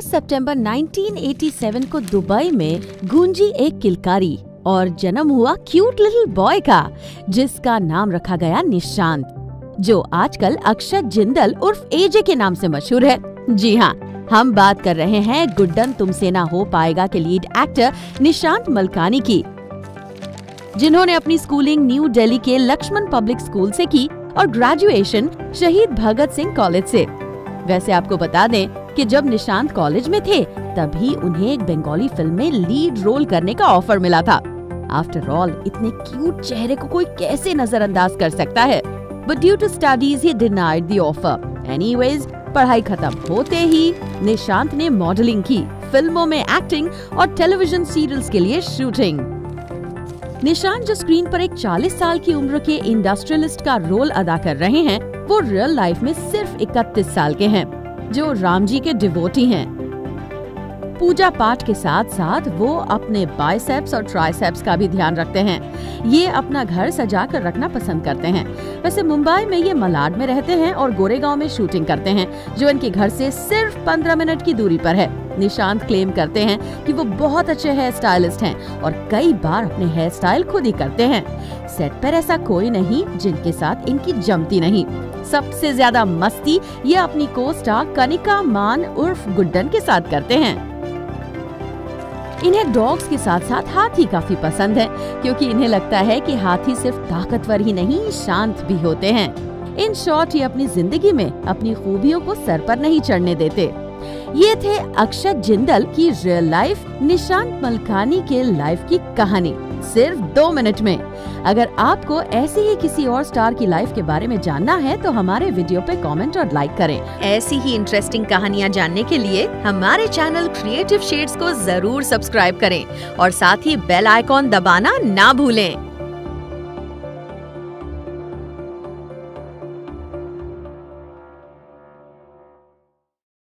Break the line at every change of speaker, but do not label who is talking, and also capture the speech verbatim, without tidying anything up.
पाँच सितंबर उन्नीस सौ सत्तासी को दुबई में गूंजी एक किलकारी और जन्म हुआ क्यूट लिटिल बॉय का, जिसका नाम रखा गया निशांत, जो आजकल अक्षत जिंदल उर्फ एजे के नाम से मशहूर है। जी हाँ, हम बात कर रहे हैं गुड्डन तुमसे ना हो पाएगा के लीड एक्टर निशांत मलकानी की, जिन्होंने अपनी स्कूलिंग न्यू दिल्ली के लक्ष्मण पब्लिक स्कूल से की और ग्रेजुएशन शहीद भगत सिंह कॉलेज से। वैसे आपको बता दें कि जब निशांत कॉलेज में थे तभी उन्हें एक बंगाली फिल्म में लीड रोल करने का ऑफर मिला था। आफ्टर ऑल इतने क्यूट चेहरे को कोई कैसे नजरअंदाज कर सकता है, बट ड्यू टू स्टडीज ही डिनाइड द ऑफर। एनीवेज, पढ़ाई खत्म होते ही निशांत ने मॉडलिंग की, फिल्मों में एक्टिंग और टेलीविजन सीरियल्स के लिए शूटिंग। निशांत जो स्क्रीन पर एक चालीस साल की उम्र के इंडस्ट्रियलिस्ट का रोल अदा कर रहे हैं, वो रियल लाइफ में सिर्फ इकतीस साल के हैं, जो राम जी के डिवोटी हैं। पूजा पाठ के साथ साथ वो अपने बाइसेप्स और ट्राइसेप्स का भी ध्यान रखते हैं। ये अपना घर सजा कर रखना पसंद करते हैं। वैसे मुंबई में ये मलाड में रहते हैं और गोरेगांव में शूटिंग करते हैं, जो इनके घर से सिर्फ पंद्रह मिनट की दूरी पर है। निशांत क्लेम करते हैं कि वो बहुत अच्छे हेयर स्टाइलिस्ट हैं और कई बार अपने हेयर स्टाइल खुद ही करते हैं। सेट पर ऐसा कोई नहीं जिनके साथ इनकी जमती नहीं। सबसे ज्यादा मस्ती ये अपनी को स्टार कनिका मान उर्फ गुड्डन के साथ करते हैं। इन्हें डॉग्स के साथ साथ हाथी काफी पसंद है, क्योंकि इन्हें लगता है कि हाथी सिर्फ ताकतवर ही नहीं, शांत भी होते हैं। इन शॉर्ट, ये अपनी जिंदगी में अपनी खूबियों को सर पर नहीं चढ़ने देते। ये थे अक्षत जिंदल की रियल लाइफ, निशांत मलकानी के लाइफ की कहानी, सिर्फ दो मिनट में। अगर आपको ऐसी ही किसी और स्टार की लाइफ के बारे में जानना है तो हमारे वीडियो पे कमेंट और लाइक करें। ऐसी ही इंटरेस्टिंग कहानियाँ जानने के लिए हमारे चैनल क्रिएटिव शेड्स को जरूर सब्सक्राइब करें और साथ ही बेल आइकॉन दबाना ना भूलें।